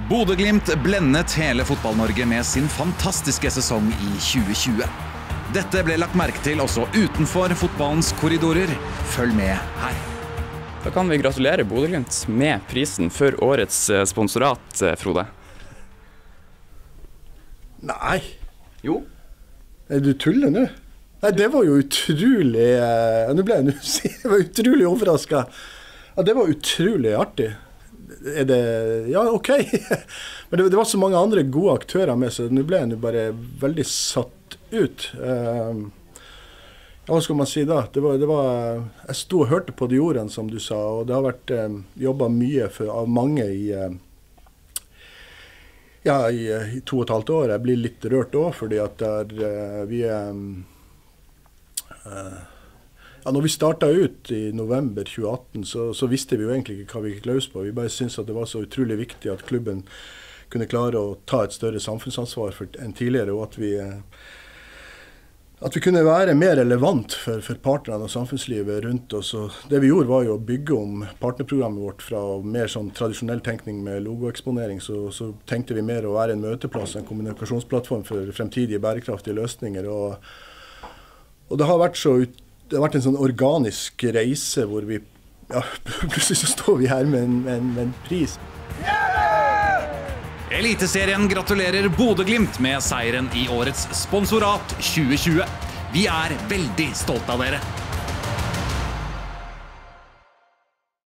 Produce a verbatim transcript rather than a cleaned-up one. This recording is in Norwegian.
Bodø-Glimt blendet hele fotball-Norge med sin fantastiske sesong i tjue tjue. Dette ble lagt merke til også utenfor fotballens korridorer. Følg med her. Da kan vi gratulere Bodø-Glimt med prisen for årets sponsorat, Frode. Nei. Jo. Er du tuller nå? Nei, det var jo utrolig... Uh, nå ble jeg nå jeg var utrolig overrasket. Ja, det var utrolig artig. Er det... Ja, ok. Men det, det var så mange andre gode aktører med, så nå ble jeg nå bare veldig satt ut. Uh, ja, hva skal man si da? Det var, det var... Jeg stod og hørte på de ordene, som du sa, og det har vært um, jobbet mye for, av mange i... Uh, ja, i, i to og et halvt år. Jeg blir litt rørt også, fordi at der, uh, vi... Um, uh, Ja, når vi startet ut i november tjue atten, så, så visste vi jo egentlig ikke hva vi gikk løs på. Vi bare syntes at det var så utrolig viktig at klubben kunne klare å ta et større samfunnsansvar for, enn tidligere, og at vi, at vi kunne være mer relevant for, for partnerne og samfunnslivet rundt oss. Og det vi gjorde var jo å bygge om partnerprogrammet vårt fra mer sånn tradisjonell tenkning med logoeksponering, så, så tenkte vi mer å være en møteplass, en kommunikasjonsplattform for fremtidige bærekraftige løsninger. Og, og det har vært så ut Det har vært en sånn organisk reise hvor vi, ja, plutselig så står vi her med en, med en, med en pris. Eliteserien gratulerer Bodø-Glimt med seieren i årets sponsorat tjue tjue. Vi er veldig stolte av dere.